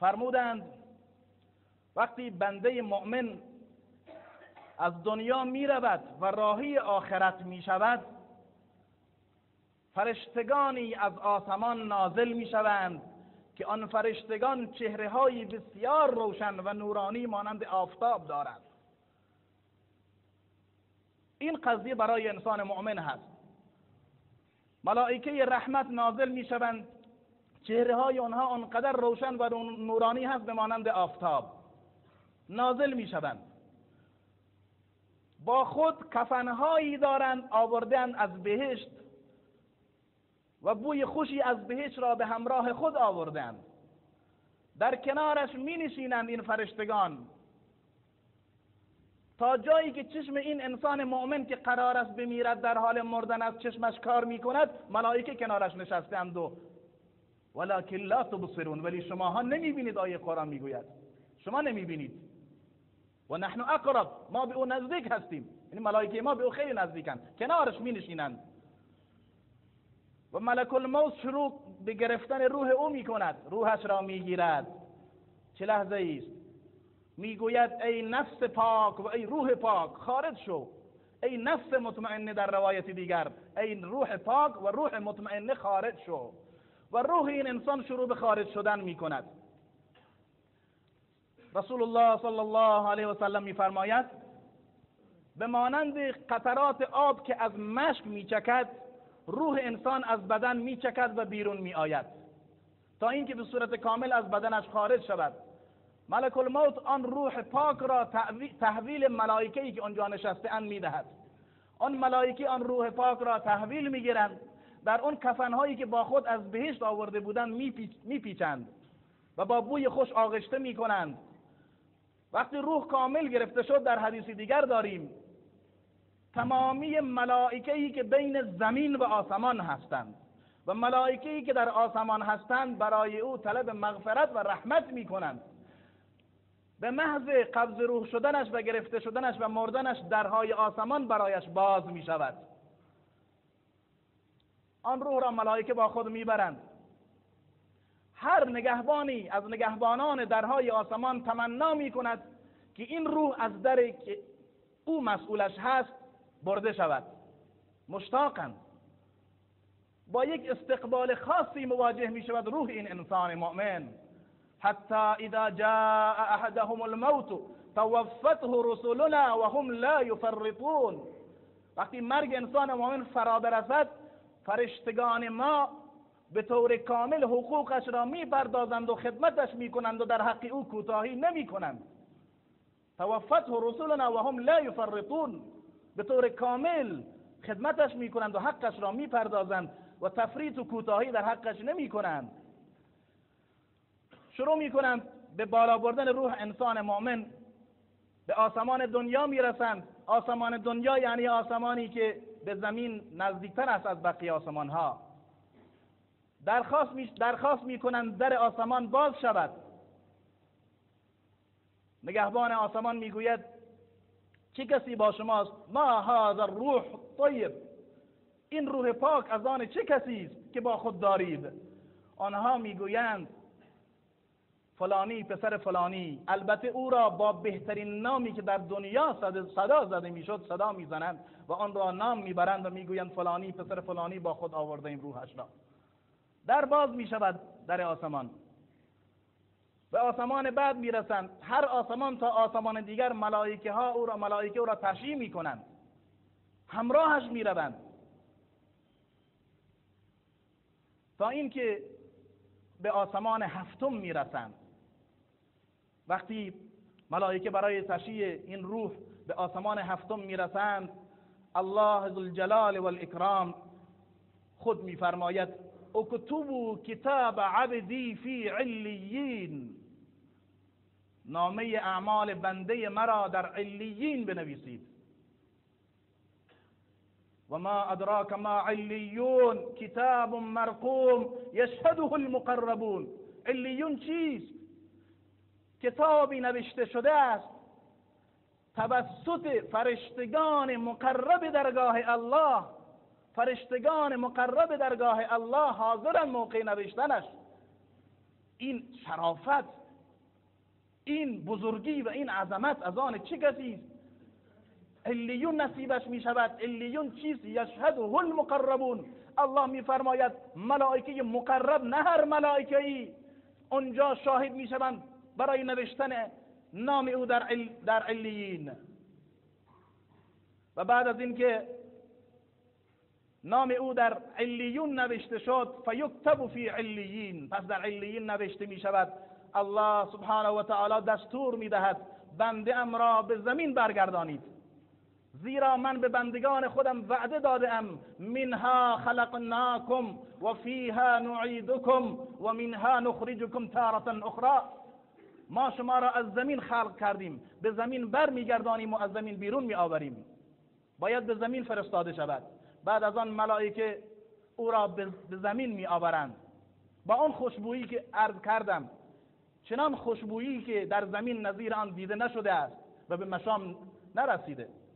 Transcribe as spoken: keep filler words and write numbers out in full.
فرمودند وقتی بنده مؤمن از دنیا می رود و راهی آخرت می شود، فرشتگانی از آسمان نازل می شوند که آن فرشتگان چهره های بسیار روشن و نورانی مانند آفتاب دارند. این قضیه برای انسان مؤمن هست. ملائکه رحمت نازل می شوند، چهره های آنها آنقدر روشن و نورانی هست به مانند آفتاب. نازل می شوند، با خود کفنهایی دارند آوردند از بهشت و بوی خوشی از بهشت را به همراه خود آوردند. در کنارش می نشینند این فرشتگان تا جایی که چشم این انسان مؤمن که قرار است بمیرد در حال مردن از چشمش کار می کند، ملائکه کنارش نشستند و ولکن لا تبصرون، ولی شماها نمی بینید. آیه قرآن می گوید شما نمی بینید. و نحن اقرب، ما به او نزدیک هستیم. یعنی ملائکه ما به او خیلی نزدیکند، کنارش می نشینند. و ملک الموت شروع به گرفتن روح او می کند، روحش را می گیرد. چه لحظه است می گوید ای نفس پاک و ای روح پاک خارج شو. ای نفس مطمئنه، در روایت دیگر ای روح پاک و روح مطمئنه خارج شو. و روح این انسان شروع به خارج شدن می کند. رسول الله صلی الله علیه و سلم می فرماید به مانند قطرات آب که از مشک می چکد، روح انسان از بدن می چکد و بیرون می آید تا اینکه به صورت کامل از بدنش خارج شود. ملک الموت آن روح پاک را تحویل ملائکه‌ای که آنجا نشسته اند می دهد. آن ملائکه آن روح پاک را تحویل می گیرند، در اون کفنهایی که با خود از بهشت آورده بودند می پیچند و با بوی خوش آغشته می کنند. وقتی روح کامل گرفته شد، در حدیث دیگر داریم تمامی ملائکه‌ای که بین زمین و آسمان هستند و ملائکه‌ای که در آسمان هستند برای او طلب مغفرت و رحمت می کنند. به محض قبض روح شدنش و گرفته شدنش و مردنش درهای آسمان برایش باز می شود. آن روح را ملائکه با خود می برند. هر نگهبانی از نگهبانان درهای آسمان تمنا می کند که این روح از دری که او مسئولش هست برده شود. مشتاقند، با یک استقبال خاصی مواجه می شود روح این انسان مؤمن. حتی اذا جاء احدهم الموت توفته رسلنا وهم لا يفرطون. وقتی مرگ انسان مؤمن فرا برسد، فرشتگان ما به طور کامل حقوقش را می پردازند و خدمتش می کنند و در حق او کوتاهی نمی کنند. توفته رسلنا وهم لا يفرطون، به طور کامل خدمتش می کنند و حقش را می پردازند و تفریط و کوتاهی در حقش نمی کنند. شروع می کنند به بالا بردن روح انسان مؤمن، به آسمان دنیا می رسند. آسمان دنیا یعنی آسمانی که به زمین نزدیکتر است از بقیه آسمان ها. درخواست می درخواست می کنند در آسمان باز شود. نگهبان آسمان می گوید چه کسی با شماست؟ ما هذا الروح طیب، این روح پاک از آن چه کسی است که با خود دارید؟ آنها می گویند فلانی پسر فلانی. البته او را با بهترین نامی که در دنیا صدا زده میشد صدا میزنند و آن را نام میبرند و میگویند فلانی پسر فلانی با خود آورده این روحش را. در باز میشود در آسمان، به آسمان بعد میرسند. هر آسمان تا آسمان دیگر ملائکه ها او را ملائکه او را تشییع میکنند، همراهش میروند تا اینکه به آسمان هفتم میرسند. وقتی ملائکه برای تشییع این روح به آسمان هفتم میرسند، الله ذوالجلال والاکرام خود میفرماید اکتبوا کتاب عبدی فی علیین، نامه اعمال بنده مرا در علیین بنویسید. و ما ادراک ما علیون کتاب مرقوم یشهده المقربون. علیون چیست؟ کتابی نوشته شده است توسط فرشتگان مقرب درگاه الله. فرشتگان مقرب درگاه الله حاضرن موقع نوشتنش. این شرافت، این بزرگی و این عظمت از آن چه کسی است؟ علیون نصیبش می شود. علیون چیست؟ یشهده المقربون. الله می فرماید ملائکه مقرب، نه هر ملائکه ای، اونجا شاهد می شوند برای نوشتن نام او در, عل... در علیین. و بعد از اینکه نام او در علیون نوشته شد، فیکتب فی علیین، پس در علیین نوشته می شود. الله سبحانه و تعالی دستور می دهد بنده ام را به زمین برگردانید، زیرا من به بندگان خودم وعده دادم منها خلقناکم و فیها نعیدکم و منها نخرجکم تارة اخرى. ما شما را از زمین خلق کردیم، به زمین بر میگردانیم و از زمین بیرون می آوریم. باید به زمین فرستاده شود. بعد از آن ملائکه او را به زمین می آورند با آن خوشبویی که عرض کردم، چنان خوشبویی که در زمین نظیر آن دیده نشده است و به مشام نرسیده.